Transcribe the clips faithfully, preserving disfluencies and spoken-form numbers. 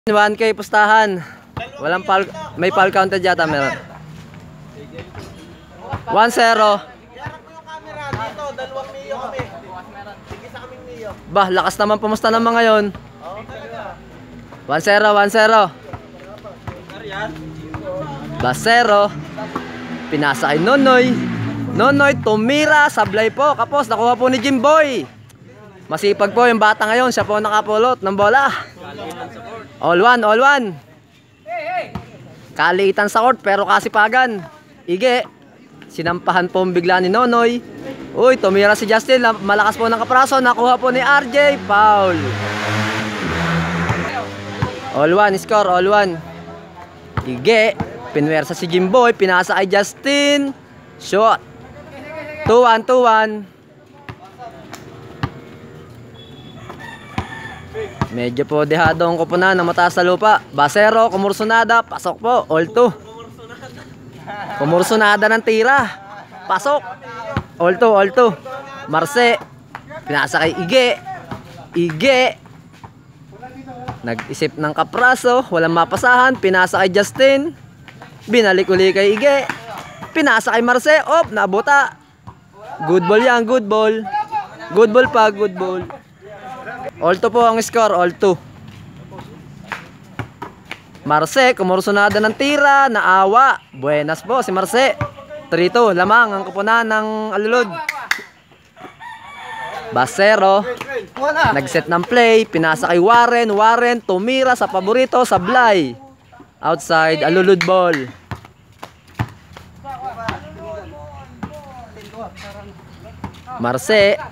one K pustahan. Walang pal, may pal counted yata meron. one zero. Iharap mo yung camera dito, dalawang niyo kami. Sige sa kaming niyo. Bah, lakas naman pumusta naman ngayon. Oo, talaga. one zero, one zero. Basero. Pinasa kay Nonoy. Nonoy tumira, sablay po. Kapos, nakuha po ni Jimboy. Masipag po yung bata ngayon, siya po nakapulot ng bola. All one, all one. Kaliitan sa court pero kasipagan. Ige. Sinampahan po bigla ni Nonoy. Uy, tumira si Justin. Malakas po ng kapraso. Nakuha po ni R J. Foul. All one, score, all one. Ige. Pinwersa si Jimboy. Pinasa kay Justin. Shot. two one, two one. Medyo po dehado ang kupunan na mataas sa lupa. Basero, kumursunada, pasok po, all two. Kumursunada ng tira. Pasok. All two, all two. Marce. Pinasa kay Ige. Ige. Nag-isip ng kapraso, walang mapasahan. Pinasa kay Justin. Binalik uli kay Ige. Pinasa kay Marce. Op, nabuta. Good ball yan, good ball. Good ball pa, good ball. All two po ang score, all two. Marce, kumursunada ng tira, naawa. Buenas po si Marce. three two, lamang ang kupunan ng Alulod. Basero, nag-set ng play, pinasa kay Warren. Warren, tumira sa paborito, sablay. Outside, Alulod ball. Marce,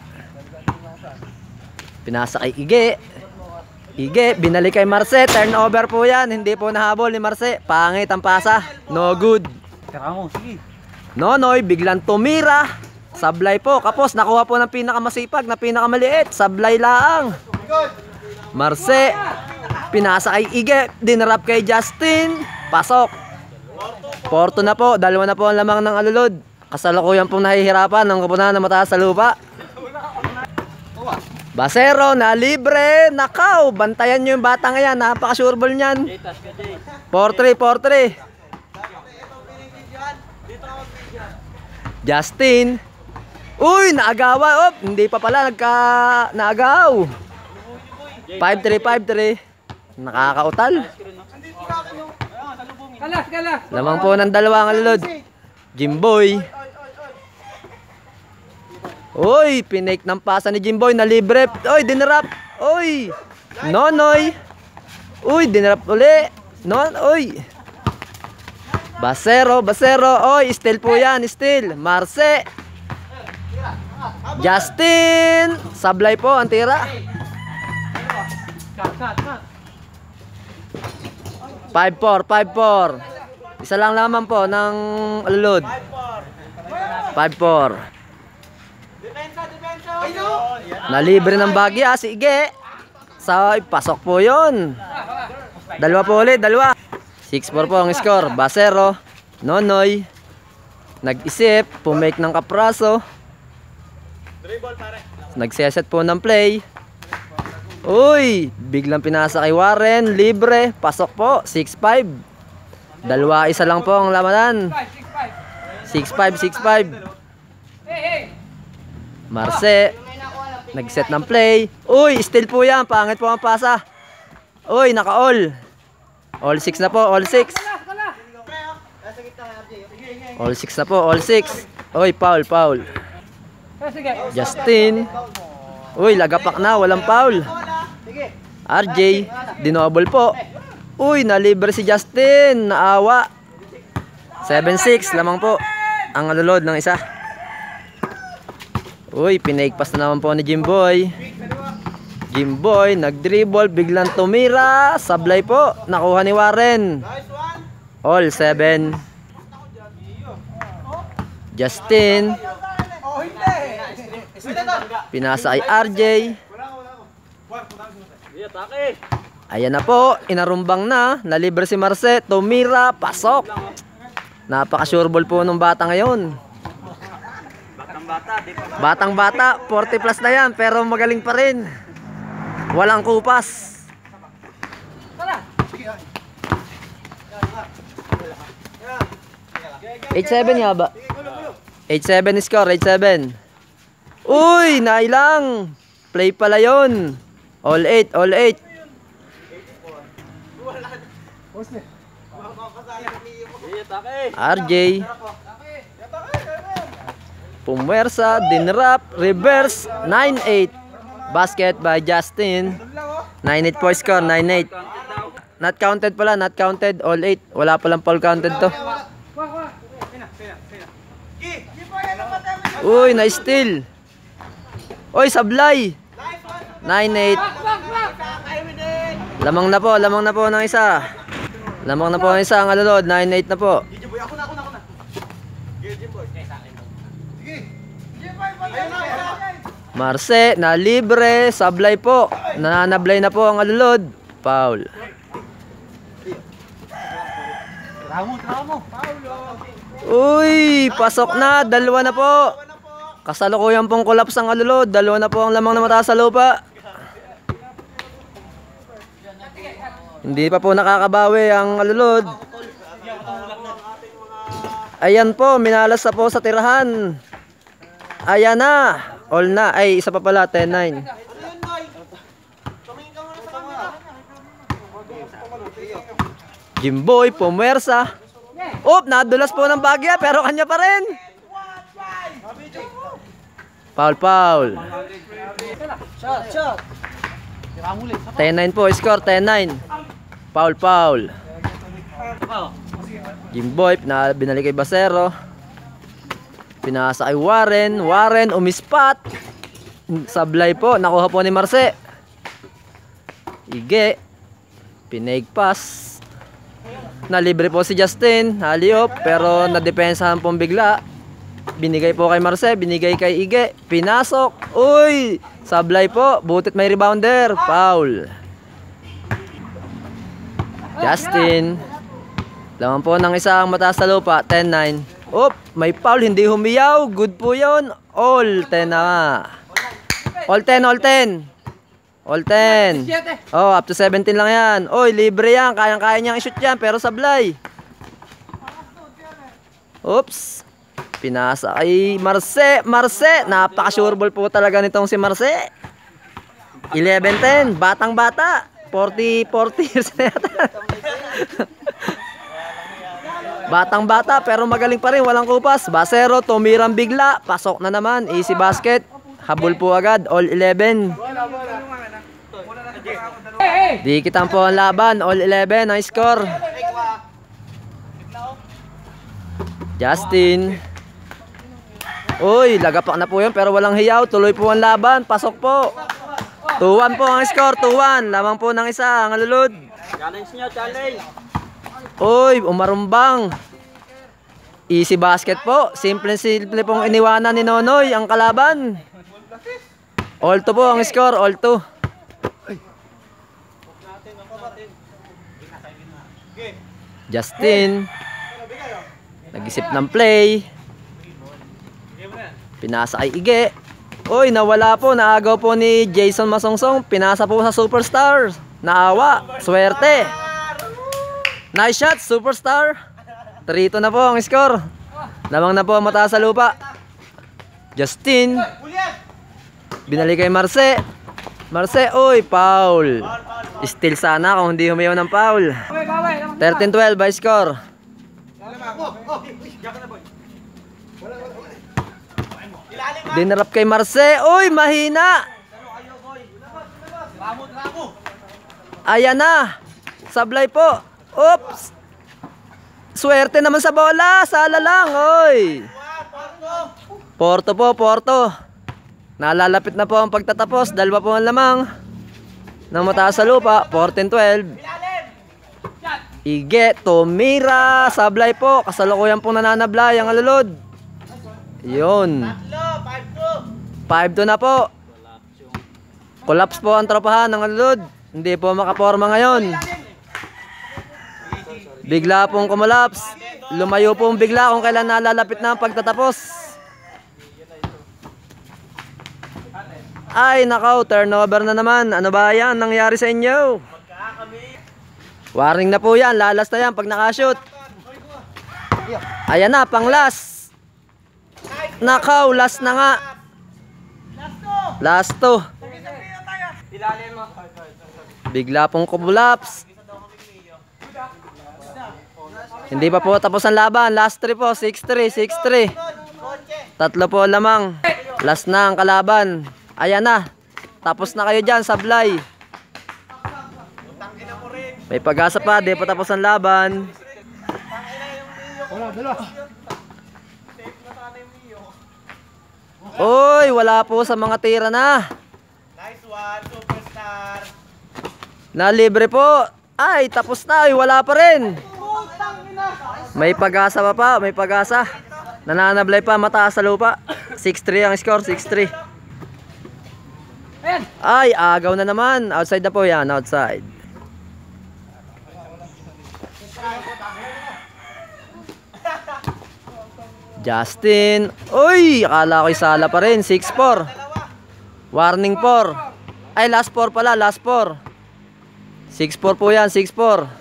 pinasa kay Ige. Ige, binalik kay Marce. Turnover po yan. Hindi po nahabol ni Marce. Pangit ang pasa. No good. Nonoy, biglang tumira. Sablay po. Kapos, nakuha po ng pinakamasipag na pinakamaliit. Sablay lang. Marce, pinasa kay Ige. Dinarap kay Justin. Pasok. Porto na po. Dalawa na po ang lamang ng Alulod. Kasalukuyan pong nahihirapan ng kupunan na mataas sa lupa. Basero na libre. Nakaw. Bantayan nyo yung bata ngayon. Napaka-sureball nyan. four three, four three. Justin. Uy, naagawa. Op, hindi pa pala nagka naagaw. five three, five three. Nakakautal. Lamang po ng dalawang Alulod. Jimboy. Uy, pinake ng pasa ni Jimboy na libre. Uy, dinarap. Uy, Nonoy. Uy, dinarap uli. Non, uy. Basero, Basero. Uy, still po yan, still. Marce. Justin. Sablay po ang tira. five four, five four. Isa lang lamang po ng Alulod. five four. Nalibre ng bagya si Ige. Sa pasok po yun. Dalawa po ulit, dalawa. six four po ang score. Basero, Nonoy. Nag-isip, pumake ng kapraso. Nagseset po ng play. Uy, biglang pinasa kay Warren. Libre, pasok po. six five. Dalawa, isa lang po ang lamanan. six five, six five. Marce, nag-set ng play. Uy, still po yan. Pangit po ang pasa. Uy, naka-all. All six na po, all six. All six na po, all six. Uy, foul, foul. Justin. Uy, lagapak na, walang foul. R J, dinobble po. Uy, nalibre si Justin. Naawa. seven six, lamang po ang Alulod ng isa. Uy, pinaigpas na naman po ni Jimboy. Jimboy, nag-dribble, biglang tumira. Sablay po, nakuha ni Warren. All seven. Justin. Pinasa ay R J. Ayan na po, inarumbang na. Nalibre si Marce, tumira, pasok. Napaka-sureball po ng bata ngayon. Batang bata, forty plus na yan, pero magaling pa rin. Walang kupas. eight seven nga ba? eight seven score, eight seven. Uy, nailang. Play pala yun. All eight, all eight. R J. Pumwersa, dinrap, reverse, nine eight. Basket by Justin. nine eight po score, nine eight. Not counted pala, not counted. All eight. Wala palang foul counted to. Uy, nice steal. Uy, sablay. nine eight. Lamang na po, lamang na po ng isa. Lamang na po ng isa ang alulod. nine eight na po. Marse, na libre, sablay po. Nananablay na po ang alulod. Foul. Uy, pasok na, dalawa na po. Kasalukuyan pong collapse ang alulod. Dalawa na po ang lamang na mataas sa lupa. Hindi pa po nakakabawi ang alulod. Ayan po, minalas na po sa tirahan. Ayan na. All na. Ay, isa pa pala, ten nine. Jimboy, pumwersa. Oop, nadulas po ng bagya pero kanya pa rin. Foul, foul. ten nine po, score ten nine. Foul, foul. Jimboy, na binalik kay Basero. Pinasa kay Warren. Warren, umispat. Sablay po, nakuha po ni Marse. Ige. Pinaig pass. Nalibre po si Justin, haliop, pero nadepensahan pong bigla. Binigay po kay Marse, binigay kay Ige, pinasok. Uy, sablay po, butit may rebounder, foul. Justin. Laman po ng isang mataas sa lupa, ten nine. Oop, may foul, hindi humiyaw, good po yun. All ten na nga. All ten, all ten. All ten. Oh, up to seventeen lang yan. Oy, libre yan. Kayang-kaya niyang i-shoot yan, pero sablay. Oops. Pinasa kay Marse. Marse. Napaka-sure ball po talaga nitong si Marse. eleven ten. Batang-bata. forty, forty years na yata. Batang-bata, pero magaling pa rin. Walang kupas. Basero, tumirang bigla. Pasok na naman. Easy basket. Habol po agad. All eleven. Di kitang po ang laban. All eleven ang score. Justin. Uy, lagapak na po yun pero walang hiyaw. Tuloy po ang laban. Pasok po. two one po ang score. two one. Lamang po ng isa ang alulod. Challenge nyo, challenge. Uy, umarumbang. Easy basket po. Simple-simple pong iniwanan ni Nonoy ang kalaban. All two po ang score. All two. Justin. Nag-isip ng play. Pinasa kay Ige. Uy, nawala po. Naagaw po ni Jason Masongsong. Pinasa po sa Superstar. Naawa. Swerte. Nice shot, Superstar. three two na po ang score. Lamang na po ang mataas sa lupa. Justin. Binalik kay Marse. Marse, uy, foul. Still sana kung hindi humiyaw ng foul. thirteen twelve by score. Dinarap kay Marse. Uy, mahina. Ayan na. Sablay po. Oops. Swerte naman sa bola. Sala lang. Uy. Porto po, Porto. Nalalapit na po ang pagtatapos. Dalawa po ang lamang ng mataas sa lupa. fourteen twelve. Ige, tumira. Sablay po. Kasalukuyan pong nananablay ang alulod. Yun. five two na po. Collapse po ang tropahan ng alulod. Hindi po makaporma ngayon. Bigla pong kumulaps. Lumayo pong bigla kung kailan nalalapit na ang pagtatapos. Ay, nakaw, turnover na naman. Ano ba yan nangyari sa inyo? Warning na po yan. Lalas na yan pag nakashoot. Ayan na, pang last. Nakaw, last na nga. Last to. Ilalim mo. Bigla pong kubulaps. Hindi pa po tapos ang laban. Last three po. six three, six three. Tatlo po lamang. Last na ang kalaban. Ayan na. Tapos na kayo dyan, sablay. May pag-asa pa. Di pa tapos ang laban. Uy, wala po sa mga tira na. Nice one, superstar. Nalibre po. Ay, tapos na. Ay, wala pa rin. May pag-asa pa pa. May pag-asa. Nananablay pa. Mataas sa lupa. six three ang score. six three. Ay, agaw na naman. Outside na po yan. Outside. Justin. Uy, akala ko'y sala pa rin. six four. Warning four. Ay, last four pala. Last four. six four po yan. six four.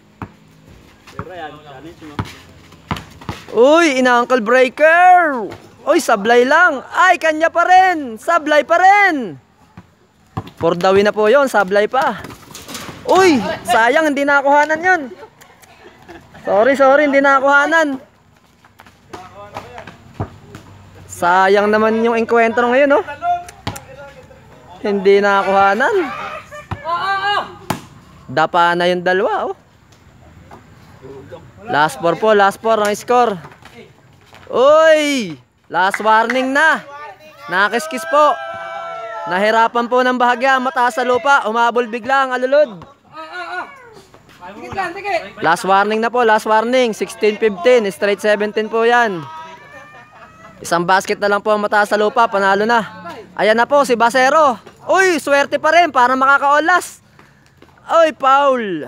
Uy, ina-ankle breaker. Uy, sablay lang. Ay, kanya pa rin. Sablay pa rin. For the win na po yun. Sablay pa. Uy, sayang. Hindi nakuhanan yun. Sorry, sorry. Hindi nakuhanan. Sayang naman yung enkwentro ngayon, no? Hindi nakuhanan. Dapa na yung dalawa, oh. Last four po, last four ang score. Uy! Last warning na. Nakiskis po. Nahirapan po ng bahagya, mataas sa lupa. Umabol bigla ang alulod. Last warning na po, last warning. sixteen fifteen, straight seventeen po yan. Isang basket na lang po ang mataas sa lupa, panalo na. Ayan na po si Basero. Uy, swerte pa rin para makakaolas. Uy, foul.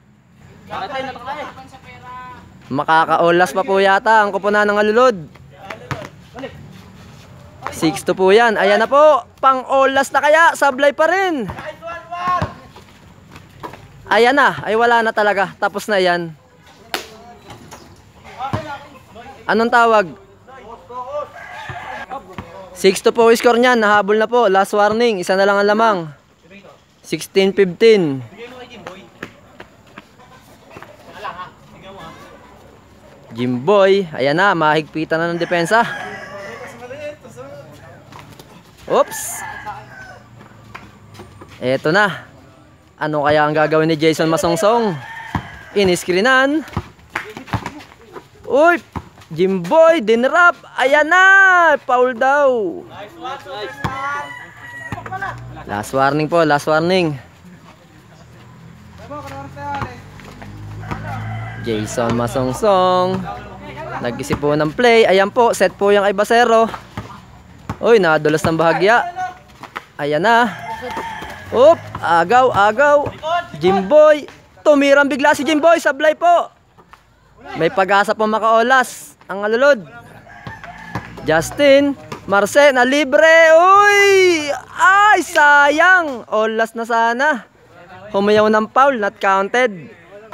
Makakaolas pa po yata ang kupunan ng alulod. six two po yan. Ayan na po, pang-olas na kaya, sablay pa rin. Ayan na, ay wala na talaga. Tapos na yan. Anong tawag? six two po score niyan, nahabol na po. Last warning, isa na lang ang lamang. sixteen fifteen. Jimboy, ayan na, mahigpitan na ng depensa. Oops. Eto na. Ano kaya ang gagawin ni Jason Masongsong? Iniskrinan. Uy, Jimboy, dinrap. Ayan na, foul daw. Last warning po, last warning. Jason Masongsong. Nag-isip po ng play. Ayan po, set po yung kay Basero. Uy, nadulas ng bahagya. Ayan na. Oop, agaw, agaw. Jimboy. Tumirang bigla si Jimboy, sablay po. May pag-asa po makaolas ang alulod. Justin, Marce, na libre. Uy! Ay, sayang. Olas na sana. Humayaw ng foul, not counted.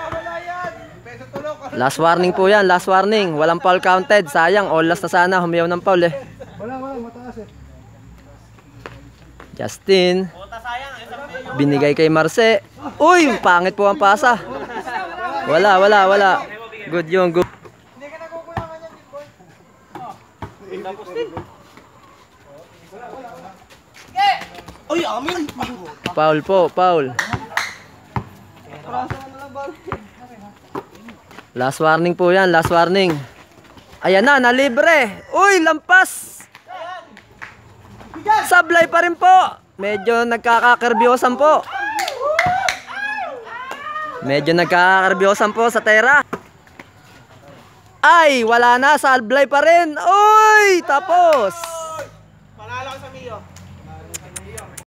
Last warning po yan, last warning. Walang foul counted. Sayang, olas na sana. Humayaw ng foul eh. Wala, wala, mataas eh. Justin. Binigay kay Marce. Uy, pangit po ang pasa. Wala, wala, wala. Good yung good. Hindi ka nakukulangan yan, Jimboy. Tapos din. Uy, amin. Foul po, foul. Last warning po yan, last warning. Ayan na, nalibre. Uy, lampas. Sablay pa rin po. Medyo nagkakakerbyosan po. Medyo nagkakakerbyosan po sa tera. Ay, wala na, sablay pa rin. Uy, tapos.